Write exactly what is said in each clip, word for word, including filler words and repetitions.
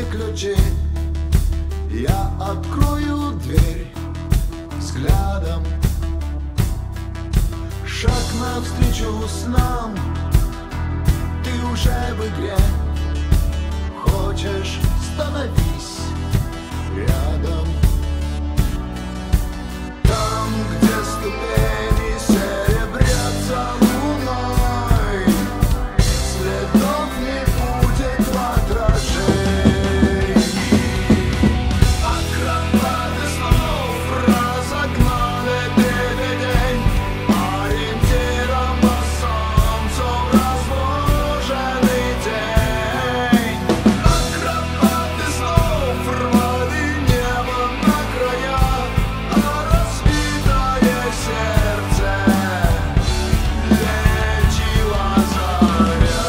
ключи. Я открою дверь взглядом, шаг навстречу снам. Ты уже в игре, хочешь — становись рядом. Там, где ступени серебрятся луной, следов не будет в отражении. Акробаты снов разогнали день, ориентиром по солнцу разложенный день. Акробаты снов рвали небо на края, а разбитое сердце лечила заря.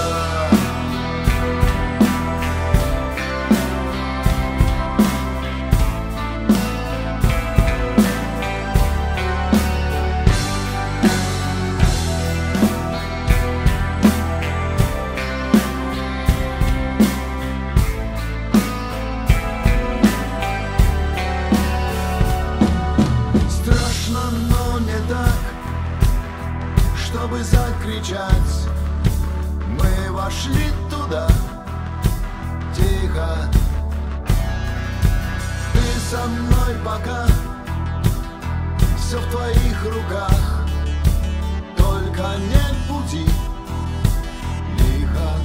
Страшно, но не так, чтобы закричать. Мы вошли туда тихо. Ты со мной пока, все в твоих руках, только нет пути лихо.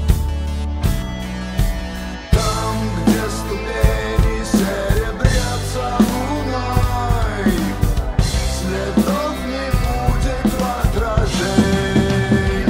Там, где ступени серебрятся луной, следов не будет в отражении.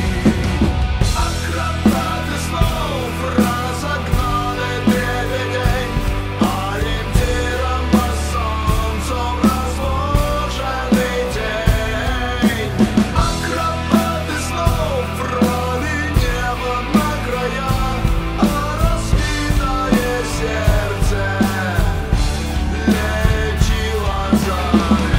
Акробаты снов разогнали день, ориентиром по солнцу разложенный день. Акробаты снов рвали небо на края, а разбитое сердце лечила заря.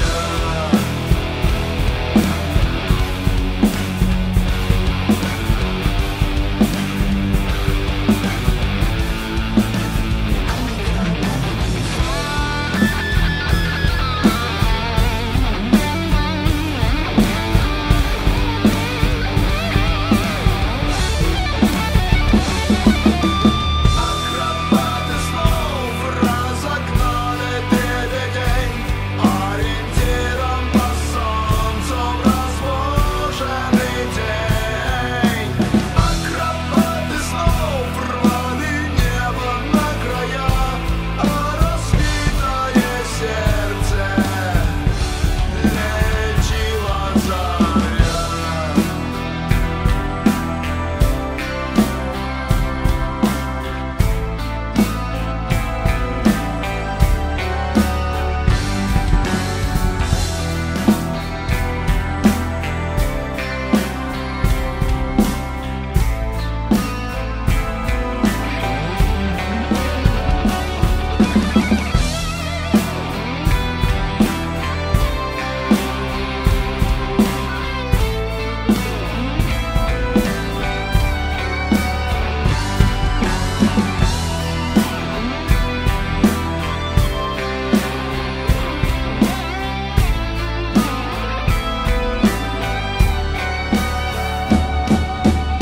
Акробаты снов разогнали день, ориентиром по солнцу разложенный день. Акробаты снов рвали небо на края, а разбитое сердце лечила заря.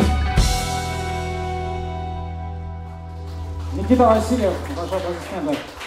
Никита Васильев, ваши аплодисменты.